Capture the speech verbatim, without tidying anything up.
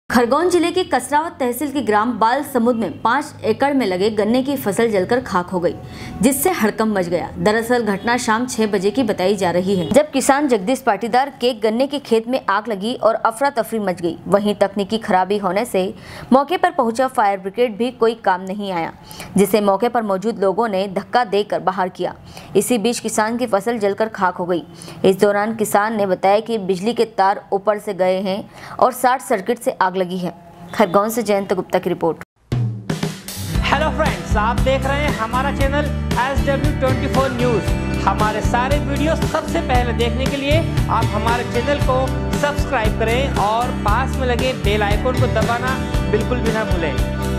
खरगोन जिले के कसरावत तहसील के ग्राम बाल समुद में पाँच एकड़ में लगे गन्ने की फसल जलकर खाक हो गई, जिससे हड़कंप मच गया। दरअसल घटना शाम छह बजे की बताई जा रही है, जब किसान जगदीश पाटीदार के गन्ने के खेत में आग लगी और अफरा तफरी मच गई। वहीं तकनीकी खराबी होने से मौके पर पहुंचा फायर ब्रिगेड भी कोई काम नहीं आया, जिसे मौके पर मौजूद लोगों ने धक्का देकर बाहर किया। इसी बीच किसान की फसल जलकर खाक हो गई। इस दौरान किसान ने बताया कि बिजली के तार ऊपर से गए हैं और शॉर्ट सर्किट से आग लगी है। खरगोन से जयंत गुप्ता की रिपोर्ट। हेलो फ्रेंड्स, आप देख रहे हैं हमारा channel S W twenty four news. हमारे सारे वीडियो सबसे पहले देखने के लिए आप हमारे चैनल को सब्सक्राइब करें और पास में लगे बेल आइकन को दबाना बिल्कुल भी ना भूलें।